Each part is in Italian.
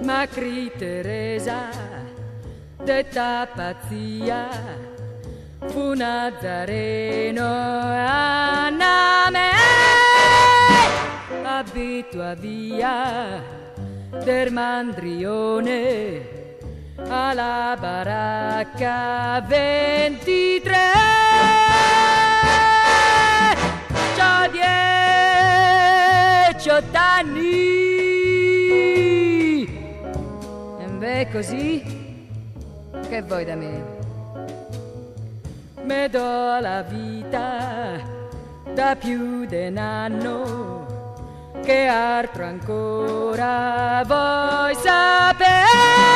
Macri Teresa, detta pazzia, fu Nazareno a name, abitua via del Mandrione alla baracca 23. C'ho 18 anni. E beh, così, che vuoi da me? Me do la vita da più di un anno, che altro ancora vuoi sapere?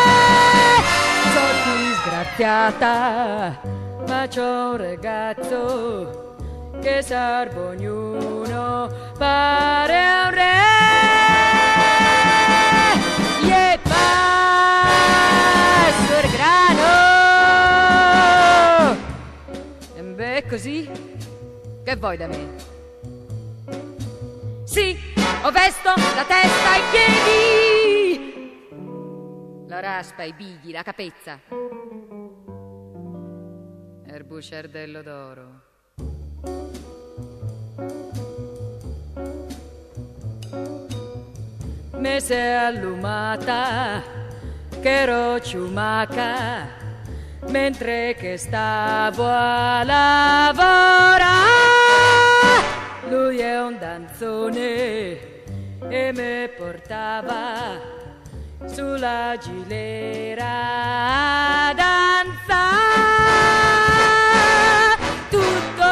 Sono disgraziata, ma c'ho un ragazzo che serve ognuno, pare un re. Gli passo il grano. E beh, così, che vuoi da me? Sì, ho vesto la testa e i piedi, la raspa, i bigli, la capezza, e il bucerdello d'oro. Me si è allumata che ero ciumaca mentre che stavo a lavorare. Lui è un danzone e me portava sulla gilera a danzare, tutto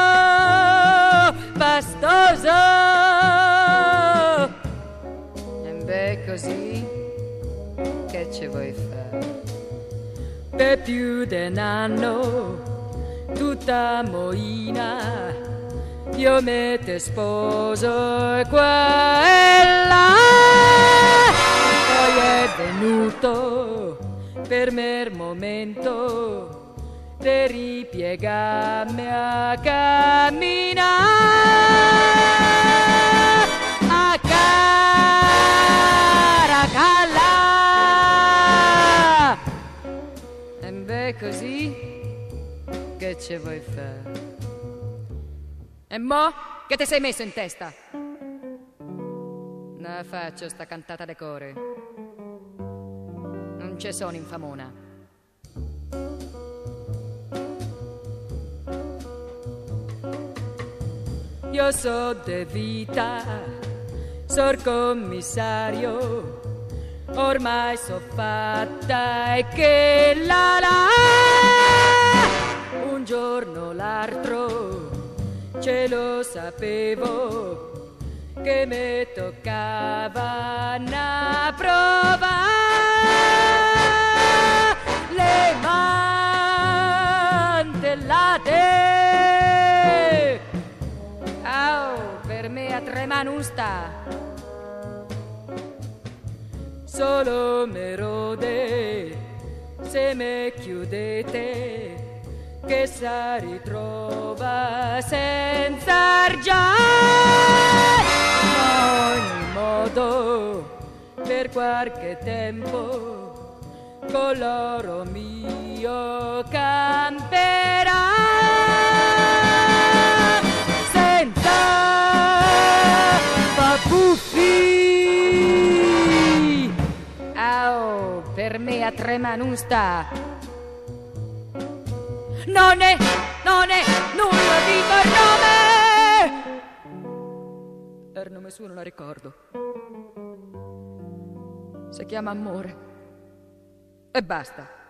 pastoso. E beh, così, che ci vuoi fare? Per più di un anno, tutta moina, io me te sposo e qua e là. Poi è venuto per me il momento di ripiegarmi a camminare a Caracalla. E beh, così, che ci vuoi fare? E mo' che ti sei messo in testa? No, faccio sta cantata de core. Non ce sono infamona. Io so de vita, sor commissario, ormai so fatta e che la. Un giorno l'altro ce lo sapevo che me toccava una prova, le mantellate, per me a trema non sta, solo me rode se me chiudete, che si ritrova senza argiare. Ma ogni modo, per qualche tempo, con l'oro mio camperà, senza bafuffi. Per me a trema non sta. Non è, non lo dico il nome suo non lo ricordo, si chiama amore e basta.